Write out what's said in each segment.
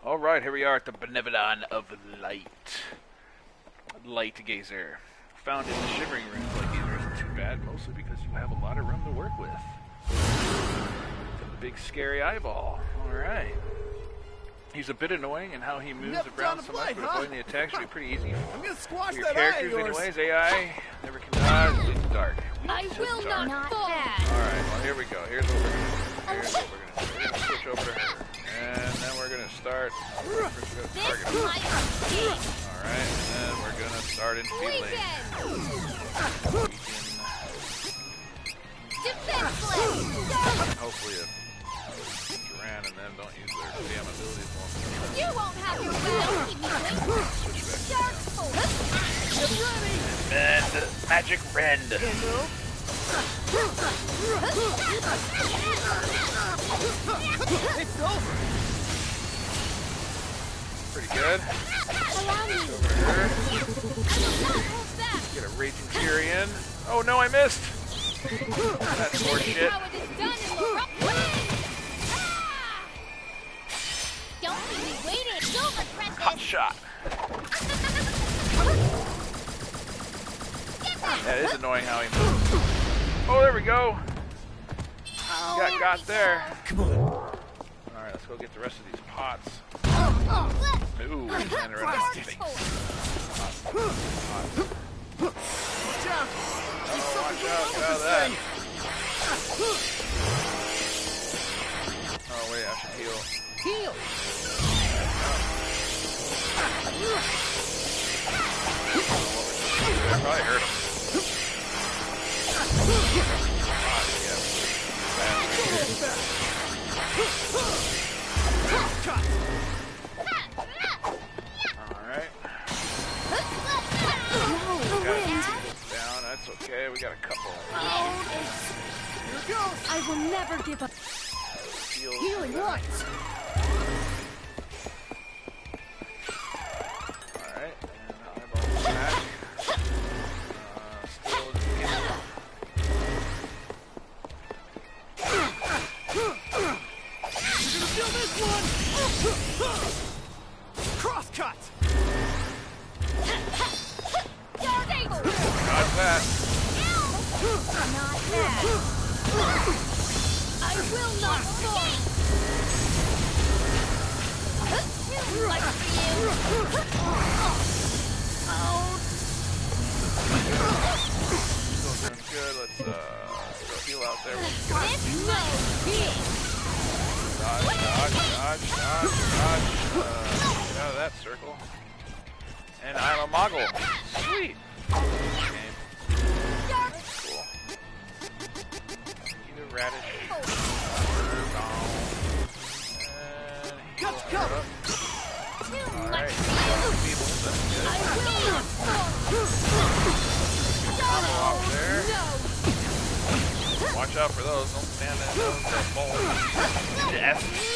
Alright, here we are at the Benevodon of Light. Lightgazer. Found in the Shivering Room. Lightgazer isn't too bad, mostly because you have a lot of room to work with. The big scary eyeball. Alright. He's a bit annoying in how he moves around so much, but avoiding the attacks should be pretty easy. I'm gonna squash your that characters, eye of yours. anyways. AI never can dodge, leads to dark. I will not fall. Alright, well here we go. Here's what we're gonna do. Here's what we're gonna do. We're gonna switch over to her. And then we're gonna start. Alright, and then we're gonna start enfeebling. Hopefully it ran and then don't use their damn abilities more. You won't have your will. Switch back. Rend. Magic rend. It's over. Pretty good. Allow me. Over here. Get a Raging Fury in. Oh no, I missed! That's more shit. How it is done in the rough way. Don't leave me waiting. You'll regret Hot this. shot. That is annoying how he moves. Oh, there we go. Got there. Come on. Alright, let's go get the rest of these pots. Ooh, and right on his face. Watch out. Oh, watch out, get out of that. Oh, wait, I should heal. Heal. That probably hurt him. Alright. Down, that's okay, we got a couple. Here it goes. I will never give up. Healing lights. Alright, and eyeball back. Still healing. You're gonna feel this one. Cross cut. Dark Eagle. Got that. Not bad. I will not fall. Too much for you. Still doing good. Let's go heal out there. This no heal. Dodge. Get out of that circle. And I'm a Moggle. Sweet. Game. Cool. Eat a radish. Cut, cover. Alright. That's good. I will not fall. Off there. Watch out for those. Don't stand in those balls. Yes.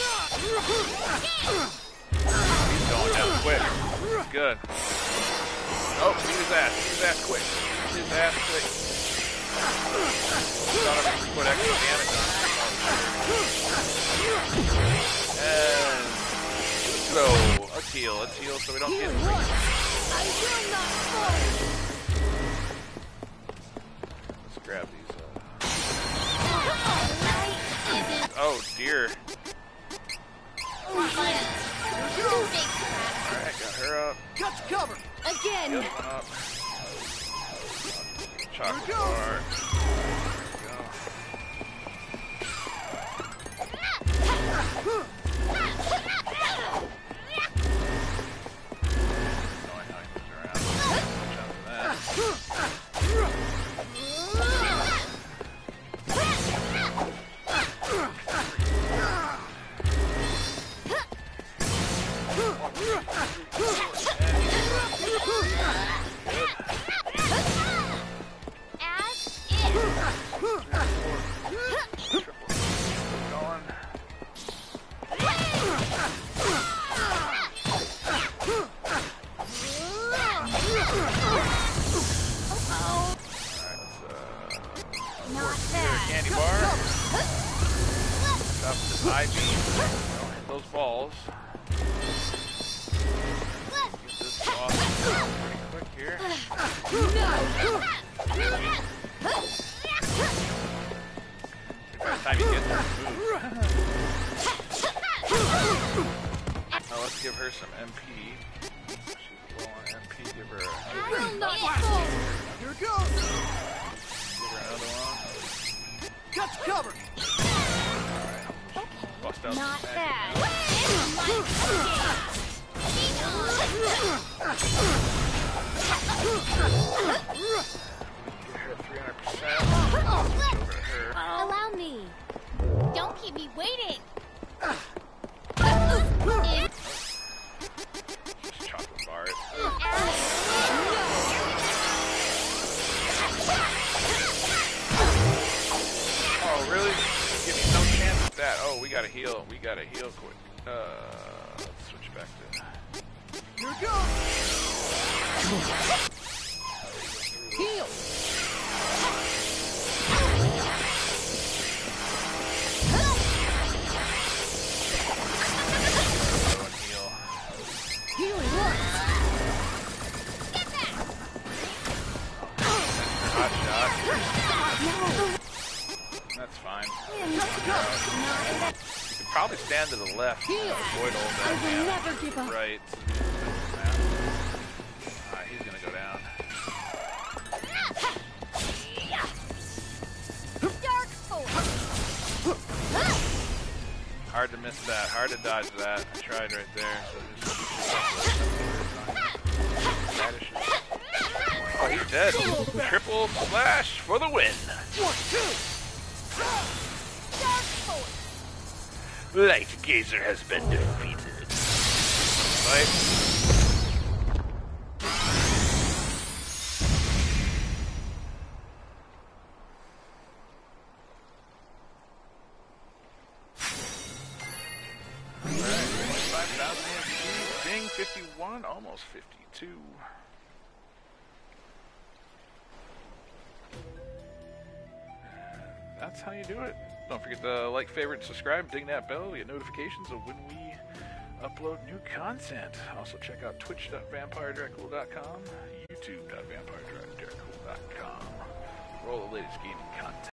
He's going down quick. Good. Oh, beat his ass. Beat his ass quick. Beat his ass quick. Thought I could put extra damage on him. And so, let's heal so we don't get I will not fall. Let's grab these. Oh dear. Alright, Alright, got her up. Cut cover. again. The other one up. Chocolate bar. Knowing how he moves around. Watch out for that. Candy bar. Up this high beam. Don't hit those balls. off pretty quick here. By the time you get there, move. Now let's give her some MP. She's low on MP. Give her a... I will not fall. Here it goes. Give her another one. Got you covered. Bust out Not some bad. mag. Get her 300%. Over to her. Allow me. Don't keep me waiting. Just chocolate bar it. Oh, really? Give me no chance at that. Oh, we gotta heal. We gotta heal quick. Let's switch back to... Here it goes. Heal. Heal. Healing once. Hot shot. That's fine. You can probably stand to the left. Avoid all that. I will never give up. Right. Alright, he's gonna go down. Dark force. Hard to miss that. Hard to dodge that. I tried right there. So just oh, he's dead. Triple splash for the win. 1, 2. Dark force. Lightgazer has been defeated. Right? Alright, 25,000 HP. Ding, 51, almost 52. That's how you do it. Don't forget to like, favorite, and subscribe. Ding that bell to get notifications of when we upload new content. Also check out twitch.vampiredracula.com, youtube.vampiredracula.com for all the latest gaming content.